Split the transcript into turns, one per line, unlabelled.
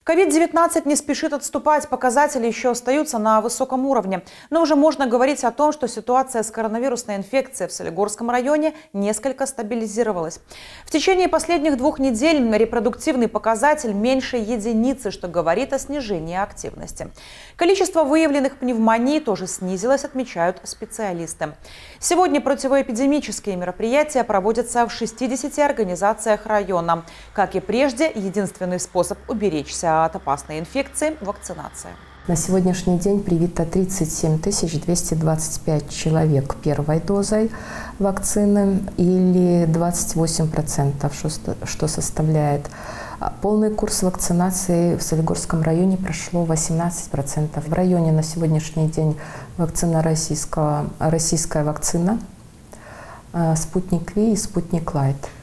COVID-19 не спешит отступать, показатели еще остаются на высоком уровне. Но уже можно говорить о том, что ситуация с коронавирусной инфекцией в Солигорском районе несколько стабилизировалась. В течение последних 2 недель репродуктивный показатель меньше единицы, что говорит о снижении активности. Количество выявленных пневмоний тоже снизилось, отмечают специалисты. Сегодня противоэпидемические мероприятия проводятся в 60 организациях района. Как и прежде, единственный способ уберечься от опасной инфекции – вакцинация.
На сегодняшний день привито 37 225 человек первой дозой вакцины или 28%, что составляет. Полный курс вакцинации в Солигорском районе прошло 18%. В районе на сегодняшний день вакцина российская вакцина, Спутник Ви и Спутник Лайт.